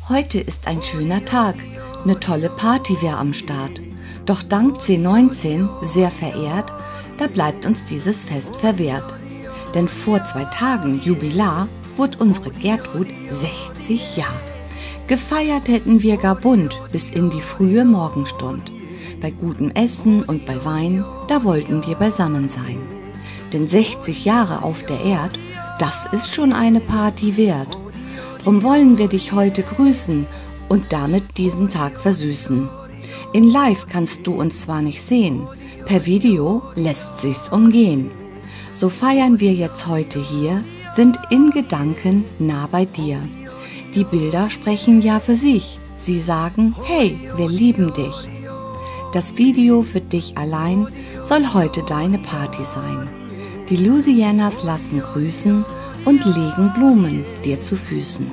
Heute ist ein schöner Tag, ne tolle Party wär am Start. Doch dank C19, sehr verehrt, da bleibt uns dieses Fest verwehrt. Denn vor 2 Tagen, Jubilar, wurde unsere Gertrud 60 Jahr. Gefeiert hätten wir gar bunt bis in die frühe Morgenstund. Bei gutem Essen und bei Wein, da wollten wir beisammen sein. Denn 60 Jahre auf der Erd, das ist schon eine Party wert. Drum wollen wir dich heute grüßen und damit diesen Tag versüßen. In Live kannst du uns zwar nicht sehen, per Video lässt sich's umgehen. So feiern wir jetzt heute hier, sind in Gedanken nah bei dir. Die Bilder sprechen ja für sich, sie sagen, hey, wir lieben dich. Das Video für dich allein soll heute deine Party sein. Die Louisianas lassen grüßen und legen Blumen dir zu Füßen.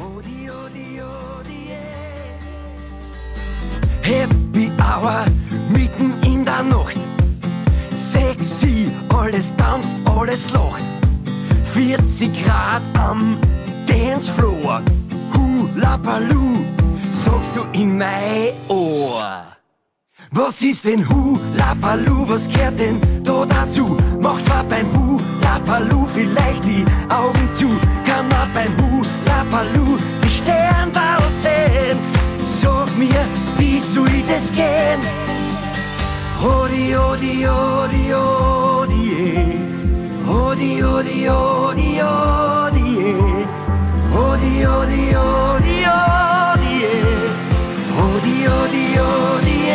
Happy Hour, mitten in der Nacht. Sexy, alles tanzt, alles lacht. 40 Grad am Dancefloor. Hula Baloo, sagst du in mein Ohr. Was ist denn Hula Baloo, was gehört denn da dazu? Macht man beim Hula Baloo vielleicht die Augen zu? Kann man beim Hula Baloo die Sterne sehen? Sag mir, wie soll das gehen? Hodi, hodi, hodi, hodi, hodi, hodi, hodi, hodi, hodi, hodi, hodi, hodi, hodi, hodi.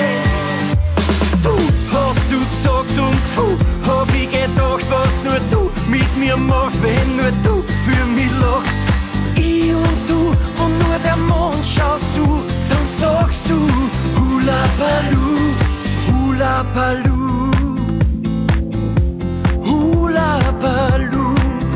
Du hast du gesagt und puh, hab ich gedacht, was nur du mit mir machst, wenn nur du für mich lachst. Ich und du und nur der Mond schaut zu, dann sagst du Hula Baloo, Hula Baloo, Hula Baloo.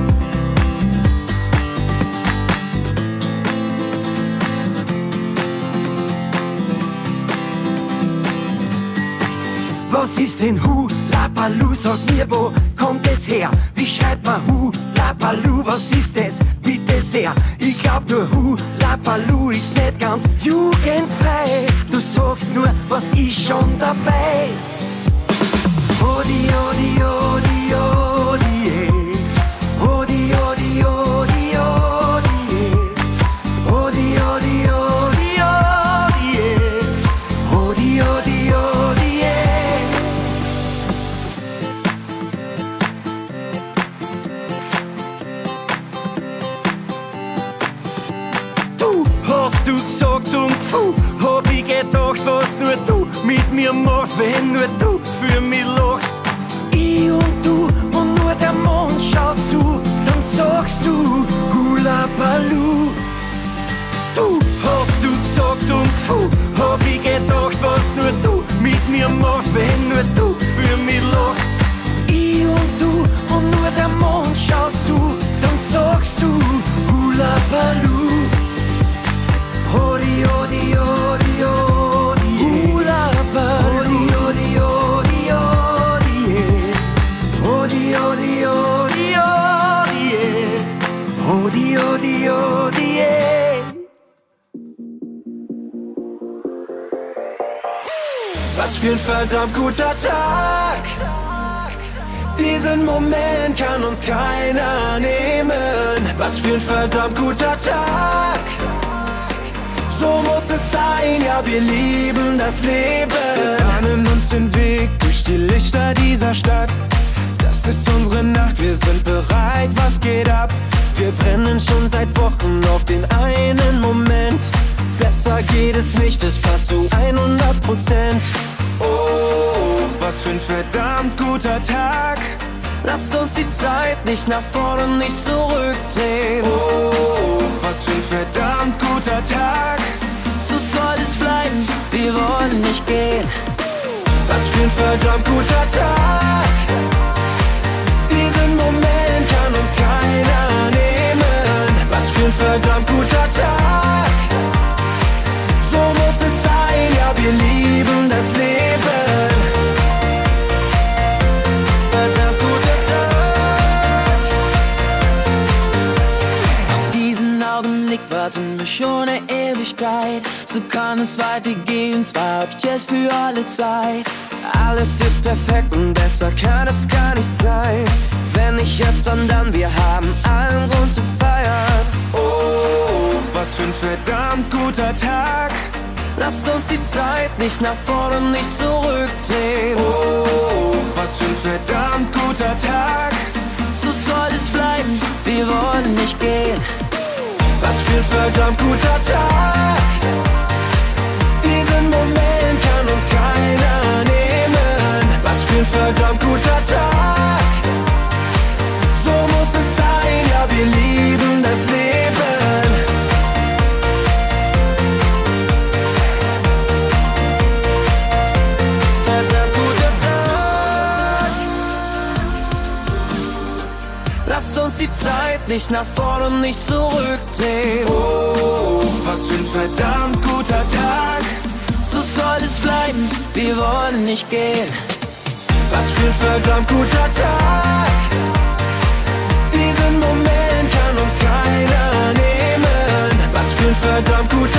Was ist denn Hula Baloo? Sag mir, wo kommt es her? Wie schreibt man Hula Baloo? Was ist es? Bitte sehr. Ich glaub nur Hula Baloo ist nicht ganz jugendfrei. Du sagst nur, was ist schon dabei? Hodi, hodi, hodi, hodi, hodi, hodi, hodi, hodi, hodi, hodi, hodi, hodi, hodi, hodi. Du hast du gesagt und puh, hab ich gedacht, was nur du mit mir machst, wenn nur du für mich lachst. Ich und du und nur der Mond schaut zu, dann sagst du Hula Baloo. Du hast du gesagt und puh, hab ich gedacht, was nur du mit mir machst, wenn nur du für mich lachst. Ich und du und nur der Mond schaut zu, dann sagst du Hula Baloo. Hodi, hodi, hodi, hodi, Hula Baloo. Hodi, hodi, hodi, hodi, hodi, hodi, hodi, hodi, hodi, hodi. Was für ein verdammt guter Tag. Diesen Moment kann uns keiner nehmen. Was für ein verdammt guter Tag. So muss es sein, ja, wir lieben das Leben. Wir bahnen uns den Weg durch die Lichter dieser Stadt. Das ist unsere Nacht, wir sind bereit, was geht ab? Wir brennen schon seit Wochen auf den einen Moment. Besser geht es nicht, es passt zu 100%. Oh, was für ein verdammt guter Tag. Lasst uns die Zeit nicht nach vorne und nicht zurückdrehen. Oh, was für ein verdammt guter Tag. So soll es bleiben, wir wollen nicht gehen. Was für ein verdammt guter Tag. Diesen Moment kann uns keiner nehmen. Was für ein verdammt guter Tag. So muss es sein, ja, wir lieben das Leben. Verdammt guter Tag. Auf diesen Augenblick warten wir schon Ewigkeit. So kann es weitergehen, zwar ab jetzt für alle Zeit. Alles ist perfekt und besser kann es gar nicht sein. Wenn nicht jetzt, dann, wir haben allen Grund zu feiern. Oh, was für ein verdammt guter Tag. Lasst uns die Zeit nicht nach vorne und nicht zurückdrehen. Oh, was für ein verdammt guter Tag. So soll es bleiben, wir wollen nicht gehen. Was für ein verdammt guter Tag. Diesen Moment kann uns keiner nehmen. Was für ein verdammt guter Tag. So muss es sein, ja, wir lieben das Leben. Verdammt guter Tag. Lasst uns die Zeit nicht nach vorne und nicht zurückdrehen. Oh, was für ein verdammt guter Tag. So soll es bleiben, wir wollen nicht gehen. Was für ein verdammt guter Tag. Diesen Moment kann uns keiner nehmen. Was für ein verdammt guter